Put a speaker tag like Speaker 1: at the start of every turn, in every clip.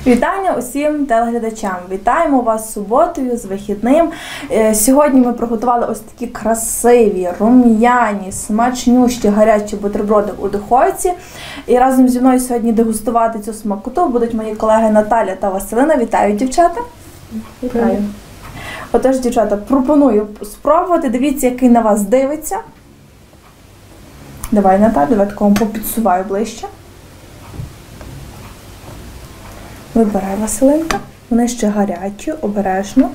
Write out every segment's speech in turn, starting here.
Speaker 1: Вітання усім телеглядачам. Вітаємо вас суботою з вихідним. Сьогодні ми приготували ось такі красиві, рум'яні, смачнющі, гарячі бутерброди у духовці. І разом зі мною сьогодні дегустувати цю смакоту будуть мої колеги Наталя та Василина. Вітаю, дівчата.
Speaker 2: Вітаю.
Speaker 1: Отож, дівчата, пропоную спробувати. Дивіться, який на вас дивиться. Давай, Наталя, давай такому попідсуваю ближче. Вибирай, Василинка. Вони ще гарячі, обережно.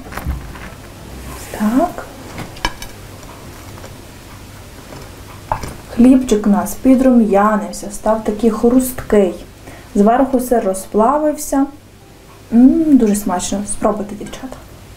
Speaker 1: Так. Хлібчик у нас підрум'янився, став такий хрусткий. Зверху сир розплавився. Дуже смачно. Спробуйте, дівчата.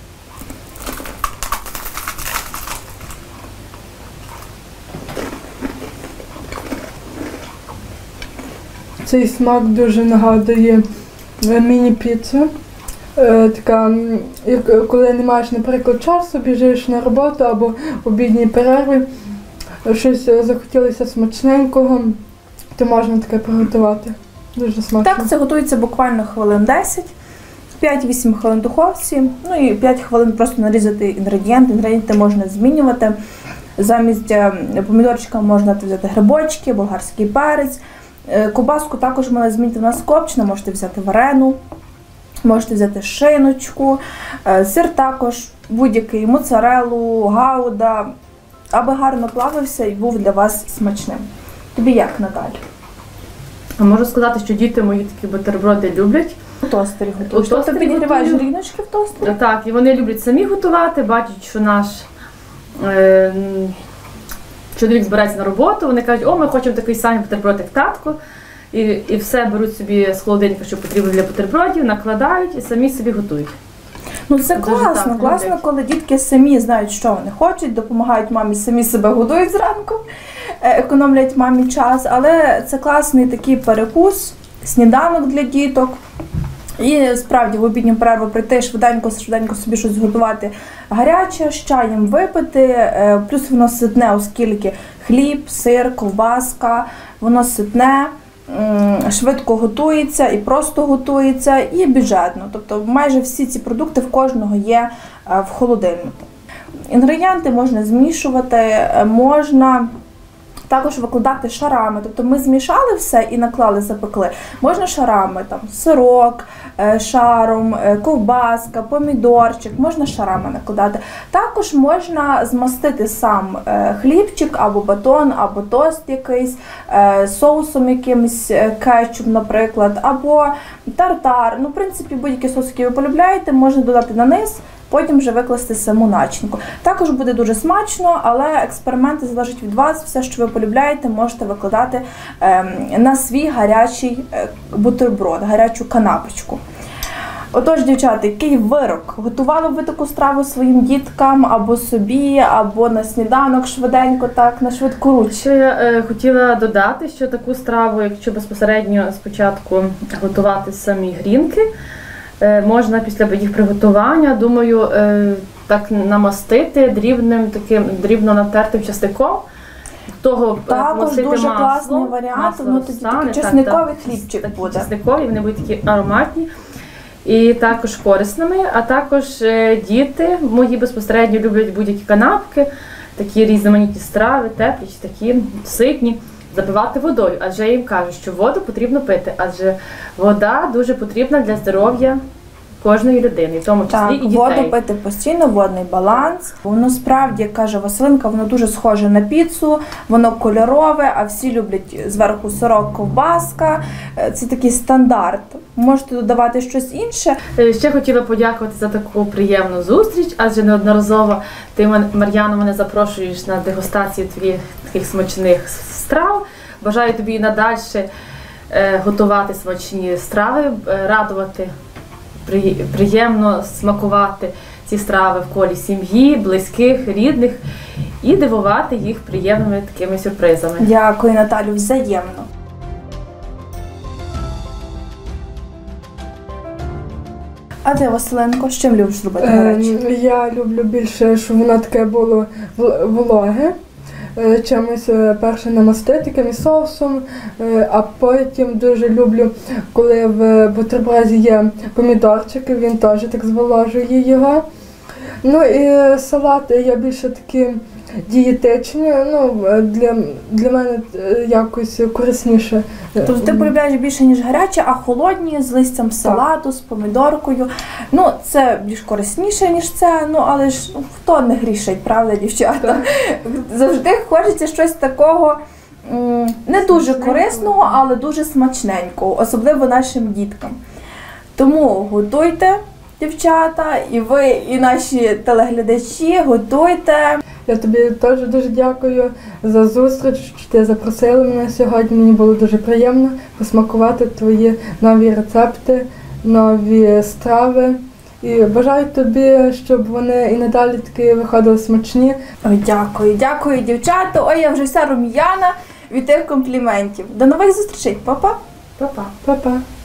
Speaker 2: Цей смак дуже нагадує міні-піцу. Така, коли не маєш, наприклад, часу, біжиш на роботу або обідній перерві, щось захотілося смачненького, то можна таке приготувати. Дуже смачно.
Speaker 1: Так, це готується буквально хвилин 10. 5-8 хвилин в духовці, ну і 5 хвилин просто нарізати інгредієнти. Інгредієнти можна змінювати. Замість помідорчика можна взяти грибочки, болгарський перець. Ковбаску також можна змінити, у нас копчена, можете взяти варену, можете взяти шиночку, сир також, будь-який, моцарелу, гауда, аби гарно плавився і був для вас смачним. Тобі як, Наталя?
Speaker 3: Можу сказати, що діти мої такі бутерброди люблять.
Speaker 1: У тостері готуєш. Тобто ти підігріваєш гріночки в тостері?
Speaker 3: Так, і вони люблять самі готувати, бачать, що наш чоловік збирається на роботу, вони кажуть, о, ми хочемо такий самий бутерброд, як татко. І все беруть собі з холодильника, що потрібно для бутербродів, накладають і самі собі готують.
Speaker 1: Ну це класно, класно, коли дітки самі знають, що вони хочуть, допомагають мамі, самі себе годують зранку, економлять мамі час, але це класний такий перекус, сніданок для діток. І справді в обідню перерву прийти, швиденько собі щось зготувати гаряче, з чаєм випити, плюс воно ситне, оскільки хліб, сир, ковбаска, воно ситне, швидко готується і просто готується, і бюджетно. Тобто майже всі ці продукти в кожного є в холодильнику. Інгредієнти можна змішувати, можна також викладати шарами, тобто ми змішали все і наклали, запекли. Можна шарами, там, сирок, шаром, ковбаска, помідорчик, можна шарами накладати. Також можна змастити сам хлібчик, або батон, або тост якийсь, соусом якимось, кетчуп, наприклад, або тартар. Ну, в принципі, будь-який соус, який ви полюбляєте, можна додати на низ, потім вже викласти саму начинку. Також буде дуже смачно, але експерименти залежать від вас. Все, що ви полюбляєте, можете викладати на свій гарячий бутерброд, гарячу канапочку. Отож, дівчата, який вирок? Готували ви таку страву своїм діткам, або собі, або на сніданок швиденько, так, на швидку руч?
Speaker 3: Що я хотіла додати, що таку страву, якщо безпосередньо спочатку готувати самі грінки, можна після їх приготування, думаю, так намастити дрібно натертим часником.
Speaker 1: Також дуже класний варіант, ну тоді такий чесниковий хлібчик буде.
Speaker 3: Чесникові, вони будуть такі ароматні і також корисними, а також діти мої безпосередньо люблять будь-які канапки, такі різноманітні страви, теплі чи такі ситні. Запивати водою, адже я їм кажу, що воду потрібно пити, адже вода дуже потрібна для здоров'я кожної людини, в тому числі і дітей.
Speaker 1: Воду пити постійно, водний баланс. Воно справді, як каже Василинка, воно дуже схоже на піцу, воно кольорове, а всі люблять зверху сирок, ковбаска. Це такий стандарт. Можете додавати щось інше.
Speaker 3: Ще хотіла подякувати за таку приємну зустріч, адже неодноразово ти, Мар'яно, мене запрошуєш на дегустацію твоїх таких смачних страв. Бажаю тобі і надальше готувати смачні страви, радувати, приємно смакувати ці страви в колі сім'ї, близьких, рідних і дивувати їх приємними такими сюрпризами.
Speaker 1: Дякую, Наталю, взаємно. А ти, Василенко, з чим любиш робити гаряче?
Speaker 2: Я люблю більше, щоб воно таке було вологе. чимось перше намастити, якимось соусом, а потім дуже люблю, коли в бутерброді є помідорчики, він теж так зволожує його. Ну і салати я більше такі дієтичні, ну, для мене якось корисніше.
Speaker 1: Тобто ти полюбляєш більше, ніж гарячі, а холодні з листям салату, з помідоркою. Ну, це більш корисніше, ніж це, ну, але ж хто не грішить, правда, дівчата? Завжди хочеться щось такого не дуже корисного, але дуже смачненького, особливо нашим діткам. Тому готуйте, дівчата, і ви, і наші телеглядачі, готуйте.
Speaker 2: Я тобі теж дуже дякую за зустріч, що ти запросила мене сьогодні. Мені було дуже приємно посмакувати твої нові рецепти, нові страви. І бажаю тобі, щоб вони і надалі таки виходили смачні.
Speaker 1: Ой, дякую, дівчата. Ой, я вже вся рум'яна від тих компліментів. До нових зустрічей. Па-па.
Speaker 3: Па-па.
Speaker 2: Па-па.